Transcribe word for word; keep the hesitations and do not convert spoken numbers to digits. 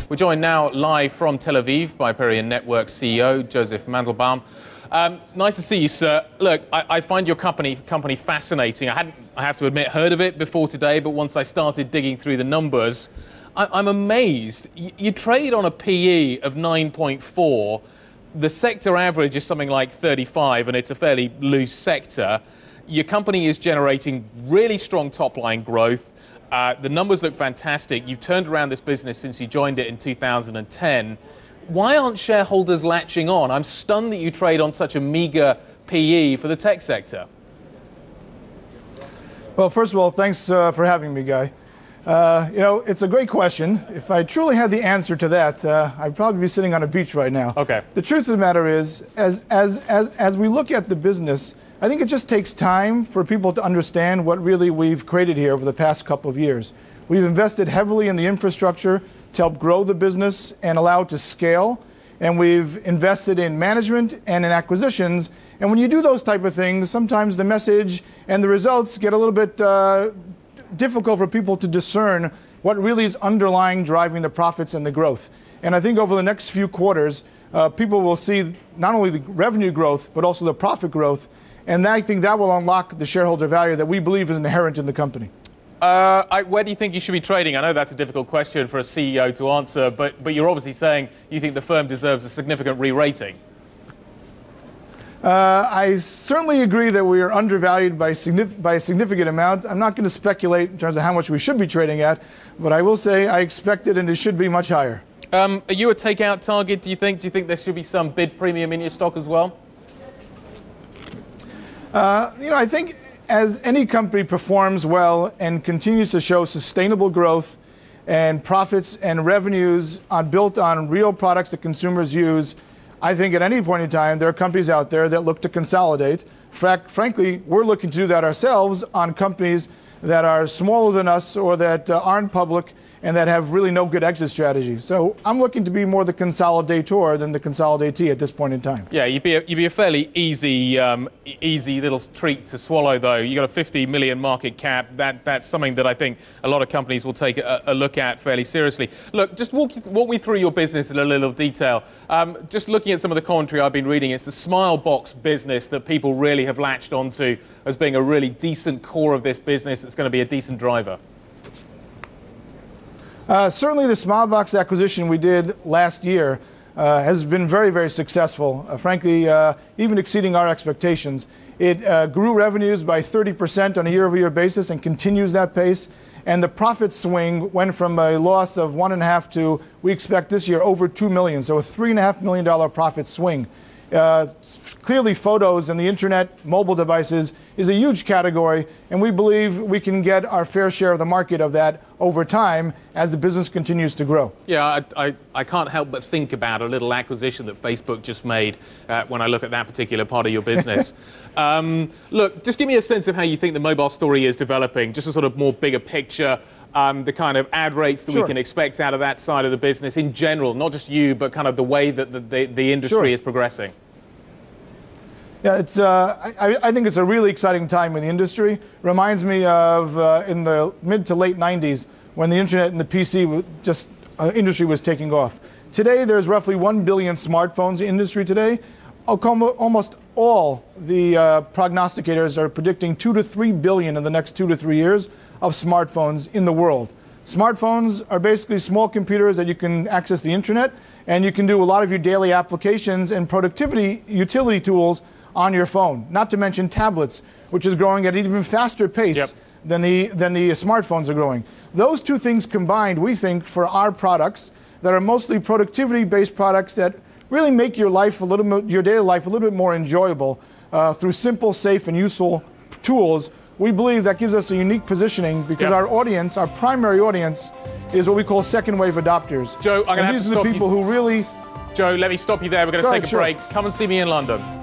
We're joined now live from Tel Aviv by Perion Network C E O, Joseph Mandelbaum. Um, nice to see you, sir. Look, I, I find your company company fascinating. I hadn't, I have to admit, heard of it before today, but once I started digging through the numbers, I, I'm amazed. You, you trade on a P E of nine point four. The sector average is something like thirty-five, and it's a fairly loose sector. Your company is generating really strong top-line growth. Uh, the numbers look fantastic. You've turned around this business since you joined it in two thousand ten. Why aren't shareholders latching on? I'm stunned that you trade on such a meager P E for the tech sector. Well, first of all, thanks uh, for having me, Guy. Uh, you know, it's a great question. If I truly had the answer to that, uh, I'd probably be sitting on a beach right now. Okay. The truth of the matter is, as, as, as, as we look at the business, I think it just takes time for people to understand what really we've created here over the past couple of years. We've invested heavily in the infrastructure to help grow the business and allow it to scale. And we've invested in management and in acquisitions. And when you do those type of things, sometimes the message and the results get a little bit uh, difficult for people to discern what really is underlying driving the profits and the growth. And I think over the next few quarters, uh, people will see not only the revenue growth, but also the profit growth. And I think that will unlock the shareholder value that we believe is inherent in the company. Uh, I, where do you think you should be trading? I know that's a difficult question for a C E O to answer, but, but you're obviously saying you think the firm deserves a significant re-rating. Uh, I certainly agree that we are undervalued by, signif- by a significant amount. I'm not going to speculate in terms of how much we should be trading at, but I will say I expect it and it should be much higher. Um, are you a takeout target, do you think? Do you think there should be some bid premium in your stock as well? Uh, you know, I think as any company performs well and continues to show sustainable growth and profits and revenues are built on real products that consumers use, I think at any point in time there are companies out there that look to consolidate. Frac- frankly, we're looking to do that ourselves on companies that are smaller than us or that uh, aren't public and that have really no good exit strategy. So I'm looking to be more the consolidator than the consolidatee at this point in time. Yeah, you'd be a, you'd be a fairly easy, um, easy little treat to swallow, though. You got a fifty million market cap. That that's something that I think a lot of companies will take a, a look at fairly seriously. Look, just walk walk me through your business in a little detail. Um, just looking at some of the commentary I've been reading, it's the Smilebox business that people really have latched onto as being a really decent core of this business that's going to be a decent driver. Uh, certainly the Smilebox acquisition we did last year uh, has been very, very successful, uh, frankly, uh, even exceeding our expectations. It uh, grew revenues by thirty percent on a year-over-year basis and continues that pace. And the profit swing went from a loss of one and a half to, we expect this year, over two million, so a three and a half million dollar profit swing. Uh, clearly, photos and the internet, mobile devices is a huge category, and we believe we can get our fair share of the market of that over time as the business continues to grow. Yeah, I, I, I can't help but think about a little acquisition that Facebook just made uh, when I look at that particular part of your business. um, look, just give me a sense of how you think the mobile story is developing, just a sort of more bigger picture. Um, the kind of ad rates that Sure. we can expect out of that side of the business in general, not just you, but kind of the way that the, the, the industry Sure. is progressing. Yeah, it's. Uh, I, I think it's a really exciting time in the industry. Reminds me of uh, in the mid to late nineties when the internet and the P C w- just uh, industry was taking off. Today, there's roughly one billion smartphones in the industry today. Almost all the uh, prognosticators are predicting two to three billion in the next two to three years of smartphones in the world. Smartphones are basically small computers that you can access the internet, and you can do a lot of your daily applications and productivity utility tools on your phone, not to mention tablets, which is growing at an even faster pace Yep. than the than the smartphones are growing. Those two things combined, we think, for our products that are mostly productivity-based products that really make your life a little mo- your daily life a little bit more enjoyable uh, through simple, safe, and useful tools. We believe that gives us a unique positioning because Yep. our audience, our primary audience, is what we call second-wave adopters. Joe, I'm going to and have these to are the stop people you. who really. Joe, let me stop you there. We're going to Go take ahead, a sure. break. Come and see me in London.